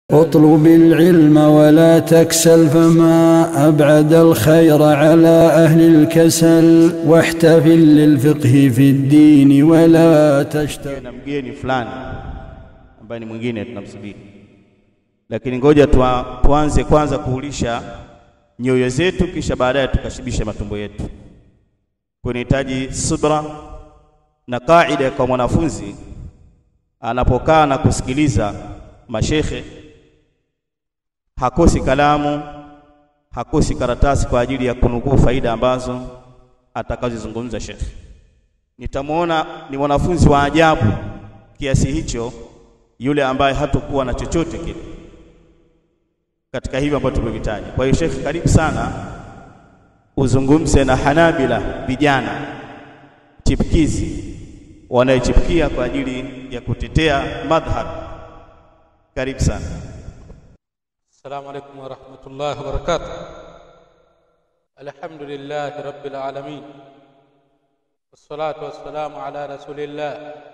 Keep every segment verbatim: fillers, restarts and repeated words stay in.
اطلب العلم ولا تكسل فما أبعد الخير على أهل الكسل واحتفل للفقه في الدين ولا تشتغل. Na mgeni fulani ambaye ni mwingine tunamsubiri, lakini ngoja tuanze kwanza kuulisha nyoyo zetu, kisha baadaye tukashibisha matumbo yetu. Kunahitaji subra na kaida kwa mwanafunzi anapokaa na kusikiliza mashekhe, hakosi kalamu, hakosi karatasi kwa ajili ya kunukuu faida ambazo atakazozungumza shekhe. Nitamuona ni mwanafunzi wa ajabu kiasi hicho yule ambaye hatakuwa na chochote kile katika hivyo ambavyo tumevitaja. Kwa hiyo shekhe, karibu sana uzungumze na Hanabila, vijana chipkizi wanaochipukia kwa ajili ya kutetea madhhab. Karibu sana. Assalamu alaykum wa rahmatullahi wa barakatuh. Alhamdulillahi rabbil alamin. Wassalatu wassalamu ala rasulillah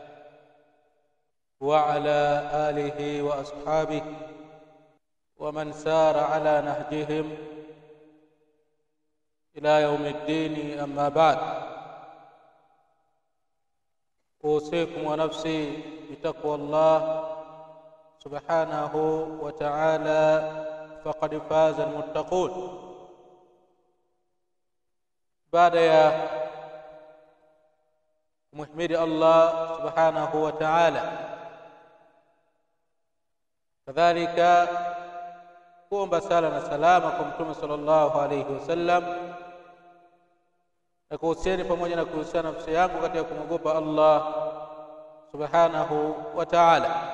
wa ala alihi wa ashabihi wa man sara ala nahjihim ila yawmiddin, amma ba'd. أوصيكم ونفسي بتقوى الله سبحانه وتعالى فقد فاز المتقون. بعد يا محمد الله سبحانه وتعالى كذلك قوم بسالنا سلامكم ثم صلى الله عليه وسلم. Na kuhusiani pamoja na kuhusiana nafsi yangu katika kumwogopa Allah subhanahu wa ta'ala.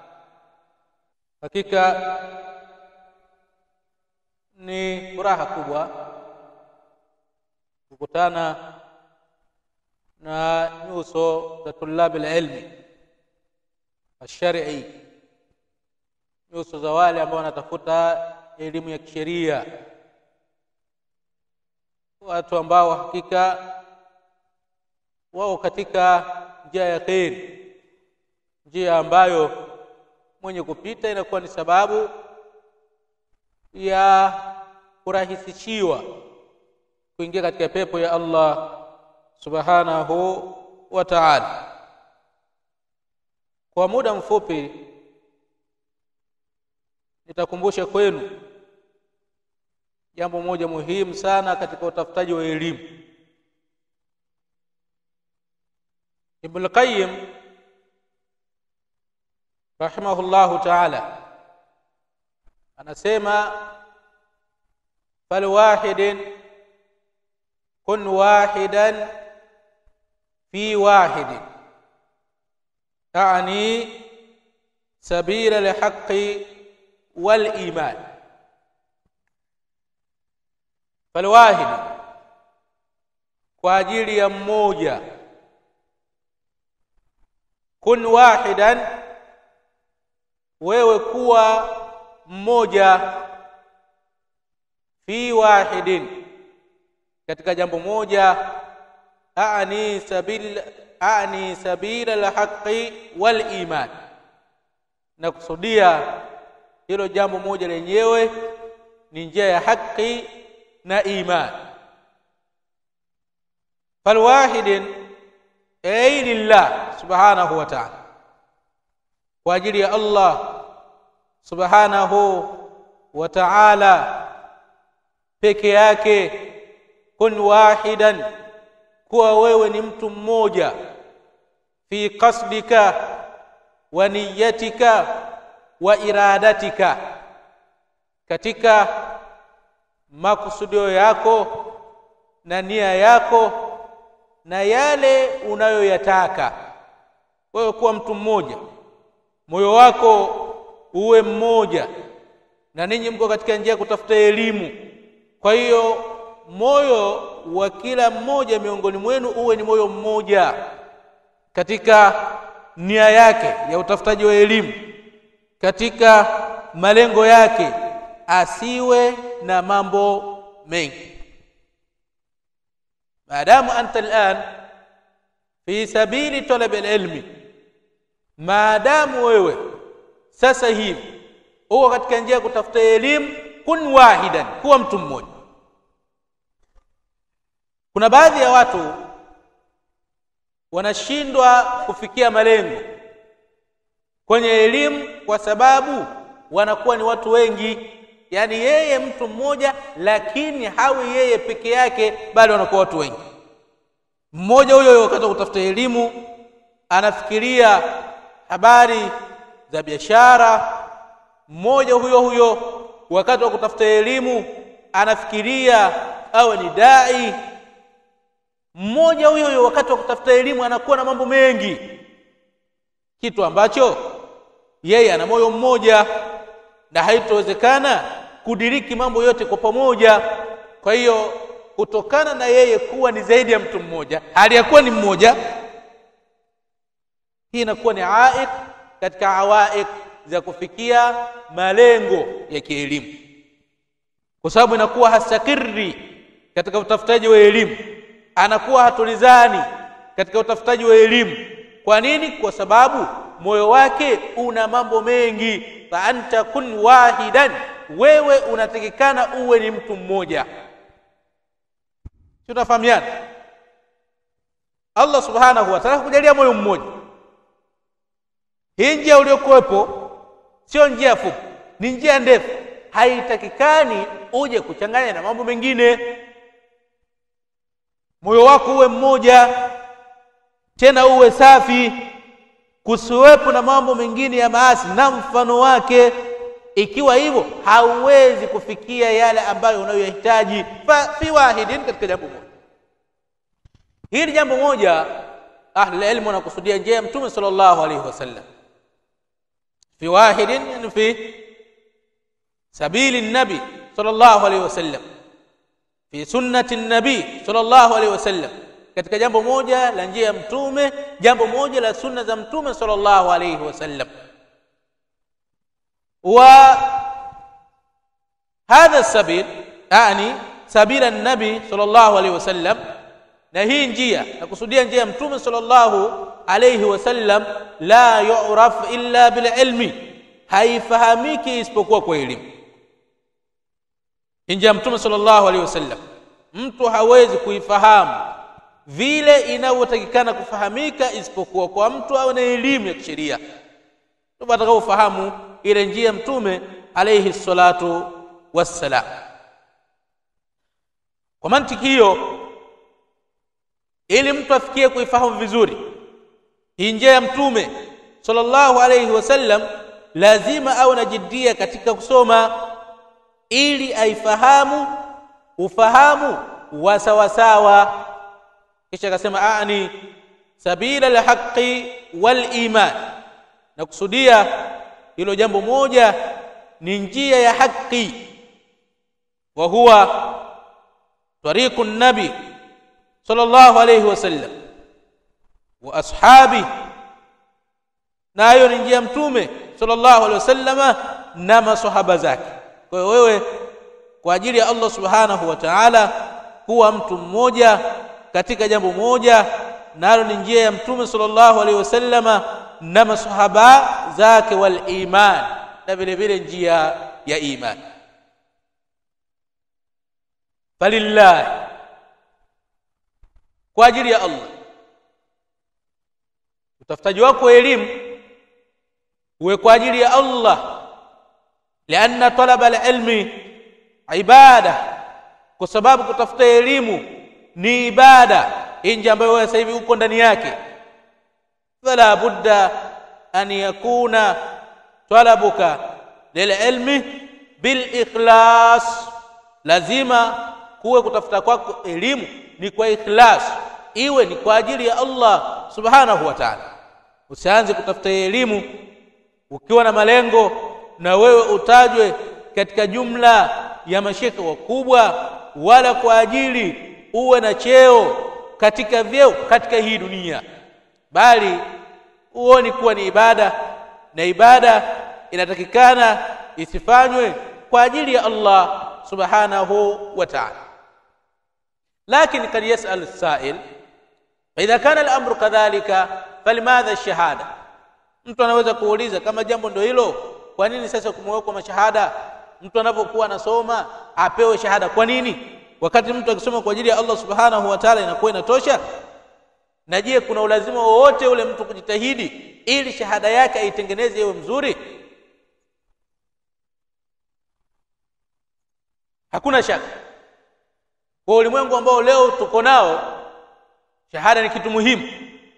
Hakika ni furaha kubwa kukutana na nyuso za tulabi ilmi ash-shar'i, nyuso za wale ambao wanatafuta elimu ya kisheria, watu ambao hakika wao katika njia ya kheri, njia ambayo mwenye kupita inakuwa ni sababu ya kurahisishiwa kuingia katika pepo ya Allah subhanahu wa ta'ala. Kwa muda mfupi nitakumbusha kwenu jambo moja muhimu sana katika utafutaji wa elimu. Ibn Qayyim rahimahullahu ta'ala anasema, fal wahidin kun wahidan fi wahidin, yani sabila lihaqqi wal iman. Falwahid, kwa ajili ya mmoja. Kun wahidan, wewe kuwa mmoja. Fi wahidin, katika jambo moja. Aani sabil aani sabila alhaqi wal iman, na kusudia hilo jambo moja lenyewe ni njia ya haki na iman. Falwahidin ay lillah subhanahu wa ta'ala, kwa ajili ya Allah subhanahu wa ta'ala peke yake. Kun wahidan, kuwa wewe ni mtu mmoja. Fi qasdika wa niyatika wa iradatika, katika makusudio yako na nia yako na yale unayoyataka. Wewe kuwa mtu mmoja, moyo wako uwe mmoja, na ninyi mko katika njia ya kutafuta elimu. Kwa hiyo moyo wa kila mmoja miongoni mwenu uwe ni moyo mmoja katika nia yake ya utafutaji wa elimu, katika malengo yake, asiwe na mambo mengi. Maadamu anta al'an fi sabili talab al-ilmi, maadamu wewe sasa hivi uko katika njia ya kutafuta elimu, kun wahidan, kuwa mtu mmoja. Kuna baadhi ya watu wanashindwa kufikia malengo kwenye elimu kwa sababu wanakuwa ni watu wengi. Yani yeye mtu mmoja, lakini hawi yeye peke yake, bali wanakuwa watu wengi. Mmoja huyo wakati kutafuta elimu anafikiria habari za biashara, mmoja huyo huyo wakati wa kutafuta elimu anafikiria awe ni dai, mmoja huyo huyo wakati wa kutafuta elimu anakuwa na mambo mengi, kitu ambacho yeye ana moyo mmoja na haitowezekana kudiriki mambo yote kwa pamoja. Kwa hiyo kutokana na yeye kuwa ni zaidi ya mtu mmoja, hali ya kuwa ni mmoja, hii inakuwa ni aiq katika awaiq za kufikia malengo ya kielimu, kwa sababu inakuwa hastakiri katika utafutaji wa elimu, anakuwa hatulizani katika utafutaji wa elimu. Kwa nini? Kwa sababu moyo wake una mambo mengi. Fa anta kun wahidan, wewe unatakikana uwe ni mtu mmoja. Tunafahamiana? Allah subhanahu wa ta'ala kujalia moyo mmoja. Hii njia uliokuwepo sio njia fupi, ni njia ndefu. Haitakikani uje kuchanganya na mambo mengine. Moyo wako uwe mmoja, tena uwe safi, kusiwepo na mambo mengine ya maasi na mfano wake. Ikiwa hivyo hauwezi kufikia yale ambayo unayohitaji. Fi wahidin, katika jambo moja. Hili jambo moja ahli ilmu wanakusudia njia ya Mtume sallallahu alaihi wasallam. Fi wahidin, yani fi sabili nabi sallallahu alaihi wasallam, fi sunnati nabi sallallahu alaihi wasallam, katika jambo moja la njia ya Mtume, jambo moja la sunna za Mtume sallallahu alaihi wasallam. Wa hadha sabil, yani sabila nabi sallallahu alaihi wasallam, na hii njia nakusudia njia ya Mtume sallallahu alaihi wasallam, la yu'raf illa bil ilmi, haifahamiki isipokuwa kwa elimu. Njia ya Mtume sallallahu alaihi wasallam mtu hawezi kuifahamu vile inavyotakikana kufahamika isipokuwa kwa mtu awe na elimu ya kisheria. Tunataka ufahamu ile njia ya Mtume alayhi salatu wassalam. Kwa mantiki hiyo, ili mtu afikie kuifahamu vizuri hii njia ya Mtume sallallahu alayhi wasallam, lazima awe na jiddia katika kusoma ili aifahamu ufahamu wa sawa sawa. Kisha akasema aani sabila alhaqi wal iman, na kusudia hilo jambo moja ni njia ya haki, wa huwa tariqun nabi sallallahu alayhi wasallam wa ashabi, na hiyo ni njia Mtume sallallahu alayhi wasallam na maswahaba zake. Kwa hiyo wewe kwa ajili ya Allah subhanahu wa ta'ala kuwa mtu mmoja katika jambo moja, nalo ni njia ya Mtume sallallahu alaihi wasallama na masahaba zake, wal iman, na vile vile njia ya iman. Falillah, kwa ajili ya Allah, utafutaji wako elimu uwe kwa ajili ya Allah, lianna talaba alilmi ibada, kwa sababu kutafuta elimu ni ibada, inji ambayo wewe sasa hivi uko ndani yake. Fala budda an yakuna talabuka lililmi bil ikhlas, lazima kuwe kutafuta kwako elimu ni kwa ikhlas, iwe ni kwa ajili ya Allah subhanahu wa ta'ala. Usianze kutafuta elimu ukiwa na malengo na wewe utajwe katika jumla ya mashekhe wakubwa, wala kwa ajili uwe na cheo katika vyeo katika hii dunia, bali uone kuwa ni ibada, na ibada inatakikana isifanywe kwa ajili ya Allah subhanahu wa ta'ala. Lakini kad yas'al as-sa'il, idha kana al-amru kadhalika falimadha ash-shahada, mtu anaweza kuuliza kama jambo ndio hilo, Kwa nini sasa kumewekwa mashahada? Mtu anapokuwa anasoma apewe shahada. Kwa nini? Wakati mtu akisoma kwa ajili ya Allah subhanahu wa ta'ala inakuwa inatosha? Na je, kuna ulazima wowote ule mtu kujitahidi ili shahada yake aitengeneze iwe mzuri? Hakuna shaka. Kwa ulimwengu ambao leo tuko nao, shahada ni kitu muhimu.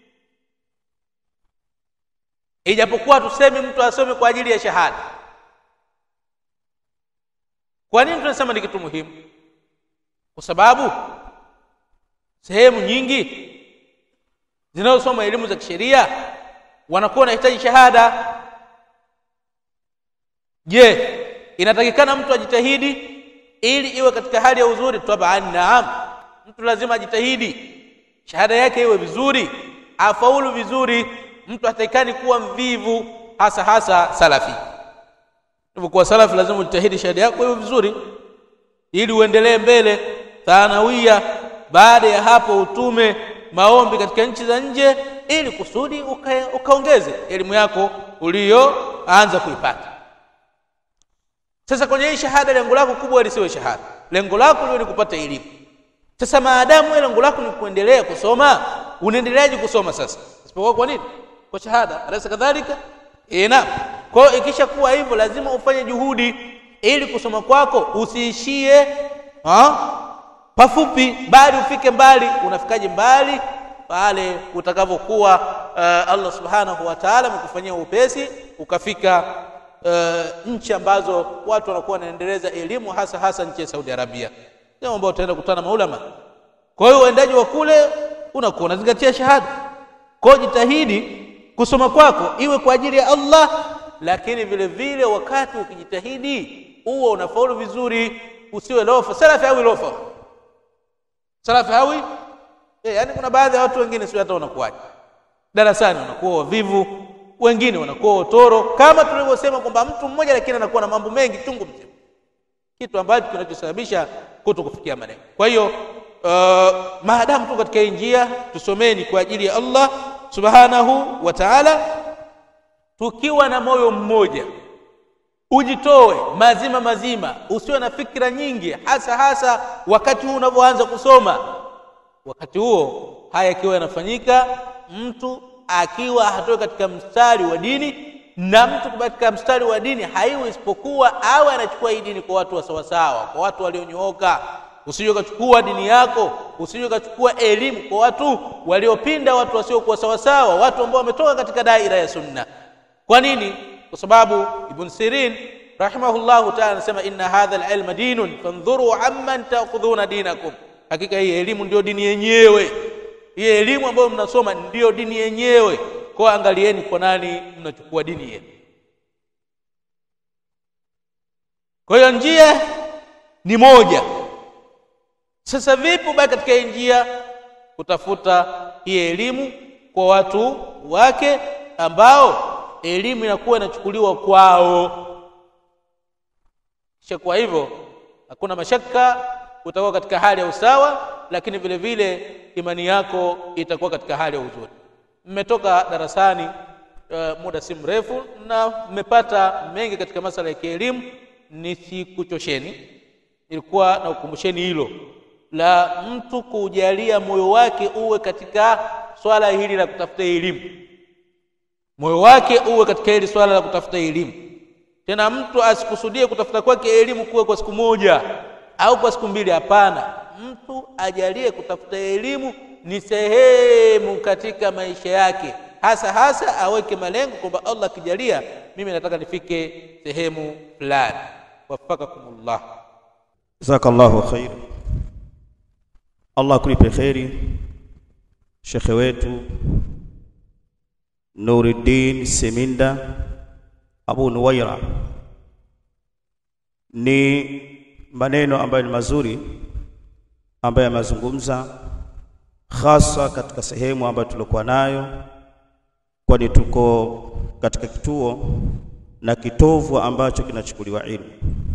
Ijapokuwa tuseme mtu asome kwa ajili ya shahada. Kwa nini tunasema ni kitu muhimu? Kwa sababu sehemu nyingi zinazosoma elimu za kisheria wanakuwa wanahitaji shahada. Je, inatakikana mtu ajitahidi ili iwe katika hali ya uzuri? Tabaan, naam. Mtu lazima ajitahidi shahada yake iwe vizuri, afaulu vizuri. Mtu hatakikani kuwa mvivu, hasa hasa salafi. Kwa salafi lazima ujitahidi shahada yako iwe vizuri ili uendelee mbele. Thanawia, baada ya hapo utume maombi katika nchi za nje ili kusudi uka, ukaongeze elimu yako uliyoanza kuipata. Sasa kwenye hii shahada lengo lako kubwa lisiwe shahada. Lengo lako liwe ni kupata elimu. Sasa maadamu lengo lako ni kuendelea kusoma, unaendeleaje kusoma sasa? Isipokuwa kwa nini? Kwa shahada. Alasa kadhalika? Eh, naam. Kwa hiyo ikisha kuwa hivyo lazima ufanye juhudi ili kusoma kwako usiishie ha? pafupi, bali ufike mbali. Unafikaje mbali? Pale utakavyokuwa uh, Allah subhanahu wa ta'ala amekufanyia upesi ukafika uh, nchi ambazo watu wanakuwa wanaendeleza elimu, hasa hasa nchi ya Saudi Arabia, ndio ambao utaenda kukutana maulama. Kwa hiyo uendaji wa kule unakuwa unazingatia shahada. Kwa hiyo jitahidi kusoma kwako iwe kwa ajili ya Allah, lakini vile vile wakati ukijitahidi uwe unafaulu vizuri, usiwe lofa. Salafi hawi lofa. Salafi hawi eh, yani kuna baadhi ya watu wengine sio hata wanakuaje darasani, wanakuwa wavivu, wengine wanakuwa otoro, kama tulivyosema kwamba mtu mmoja lakini anakuwa na mambo mengi chungu mzima, kitu ambacho kinachosababisha kutokufikia malengo. Kwa hiyo uh, maadamu tu katika njia tusomeni kwa ajili ya Allah subhanahu wa ta'ala, tukiwa na moyo mmoja, ujitoe mazima mazima, usiwe na fikra nyingi, hasa hasa wakati huu unapoanza kusoma. Wakati huo haya kiwa yanafanyika, mtu akiwa hatoe katika mstari wa dini, na mtu katika mstari wa dini haiwi isipokuwa awe anachukua hii dini kwa watu wa sawa sawa, kwa watu walionyooka. Usije ukachukua dini yako, usije ukachukua elimu kwa watu waliopinda, watu wasio kwa sawa sawa, watu ambao wametoka katika daira ya sunna. Kwa nini? Kwa sababu Ibn Sirin rahimahullahu ta'ala anasema inna hadha al-ilma dinun fanzuru amman ta'khudhuna dinakum. Hakika hii elimu ndio dini yenyewe. Hii elimu ambayo mnasoma ndio dini yenyewe. Kwa angalieni kwa nani mnachukua dini yenu. Kwa hiyo njia ni moja. Sasa vipi baki katika njia kutafuta hii elimu kwa watu wake ambao elimu inakuwa inachukuliwa kwao? Kisha kwa hivyo hakuna mashaka, utakuwa katika hali ya usawa, lakini vile vile imani yako itakuwa katika hali ya uzuri. Mmetoka darasani uh, muda si mrefu na mmepata mengi katika masuala ya kielimu. Nisikuchosheni, ilikuwa na ukumbusheni hilo la mtu kujalia moyo wake uwe katika swala hili la kutafuta elimu. Moyo wake uwe katika hili swala la kutafuta elimu. Tena mtu asikusudie kutafuta kwake elimu kuwe kwa siku moja au kwa siku mbili, hapana. Mtu ajalie kutafuta elimu ni sehemu katika maisha yake, hasa hasa aweke malengo kwamba Allah kijalia mimi nataka nifike sehemu fulani. Wafakakumullah. Jazakallahu khair. Allah kulipe khairi shekhe wetu Nuruddin Seminda Abu Nuwaira. Ni maneno ambayo ni mazuri ambayo amezungumza, hasa katika sehemu ambayo tulikuwa nayo, kwani tuko katika kituo na kitovu ambacho kinachukuliwa ilmu.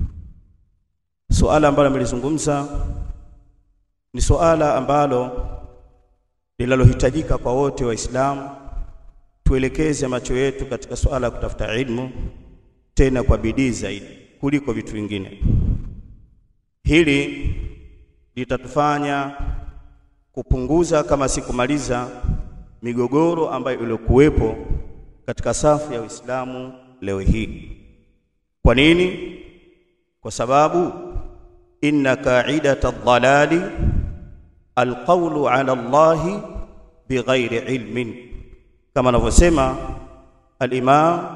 Suala ambalo amelizungumza ni suala ambalo linalohitajika kwa wote Waislamu. Tuelekeze macho yetu katika suala ya kutafuta ilmu, tena kwa bidii zaidi kuliko vitu vingine. Hili litatufanya kupunguza kama sikumaliza migogoro ambayo iliyokuwepo katika safu ya Uislamu leo hii. Kwa nini? Kwa sababu inna qa'idata ad-dhalali alqawlu 'ala Allahi bighairi ilmin, kama anavyosema al-Imam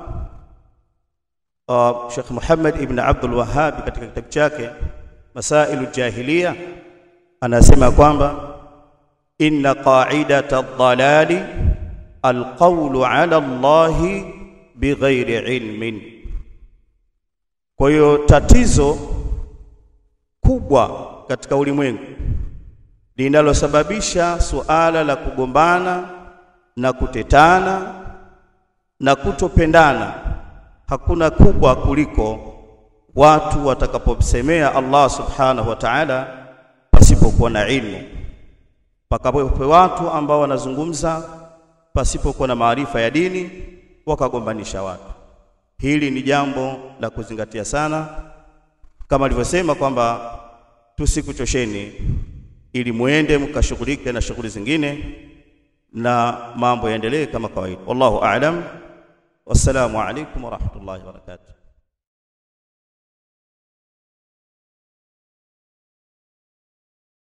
uh, Sheikh Muhammad ibn Abdul Wahhab katika kitabu chake Masailul Jahiliya, anasema kwamba inna qa'idata ad-dhalali alqawlu 'ala Allahi bighairi ilmin. Kwa hiyo tatizo kubwa katika ulimwengu linalosababisha suala la kugombana na kutetana na kutopendana hakuna kubwa kuliko watu watakapomsemea Allah subhanahu wa ta'ala pasipokuwa na ilmu, pakapo watu ambao wanazungumza pasipokuwa na maarifa ya dini wakagombanisha watu. Hili ni jambo la kuzingatia sana, kama alivyosema kwamba tusikuchosheni ili muende mkashughulike na shughuli zingine na mambo yaendelee kama kawaida. Wallahu a'lam. Wassalamu alaykum wa rahmatullahi wa barakatuh.